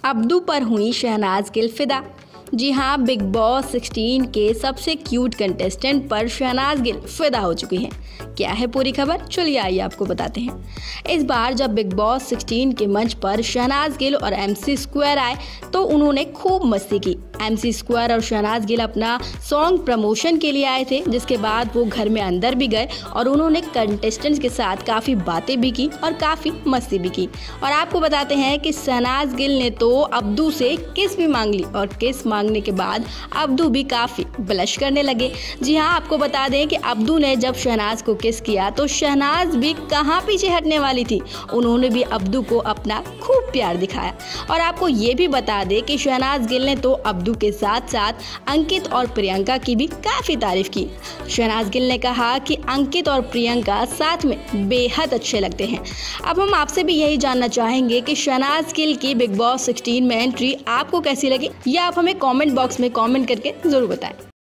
Abdu पर हुई शहनाज गिल फिदा। जी हाँ, बिग बॉस 16 के सबसे क्यूट कंटेस्टेंट पर शहनाज गिल फिदा हो चुकी हैं। क्या है पूरी खबर, चलिए आइए आपको बताते हैं। इस बार जब बिग बॉस 16 के मंच पर शहनाज गिल और MC स्क्वायर आए तो उन्होंने खूब मस्ती की। MC स्क्वायर और शहनाज गिल अपना सॉन्ग प्रमोशन के लिए आए थे, जिसके बाद वो घर में अंदर भी गए और उन्होंने कंटेस्टेंट्स के साथ काफ़ी बातें भी की और काफ़ी मस्ती भी की। और आपको बताते हैं कि शहनाज गिल ने तो अब्दू से किस भी मांग ली और किस मांगने के बाद अब्दू भी काफ़ी ब्लश करने लगे। जी हाँ, आपको बता दें कि अब्दू ने जब शहनाज को किस किया तो शहनाज भी कहाँ पीछे हटने वाली थी, उन्होंने भी अब्दू को अपना खूब प्यार दिखाया। और आपको ये भी बता दें कि शहनाज गिल ने तो अब्दू के साथ साथ अंकित और प्रियंका की भी काफ़ी तारीफ की। शहनाज गिल ने कहा कि अंकित और प्रियंका साथ में बेहद अच्छे लगते हैं। अब हम आपसे भी यही जानना चाहेंगे कि शहनाज गिल की बिग बॉस 16 में एंट्री आपको कैसी लगी, या आप हमें कमेंट बॉक्स में कमेंट करके ज़रूर बताएं।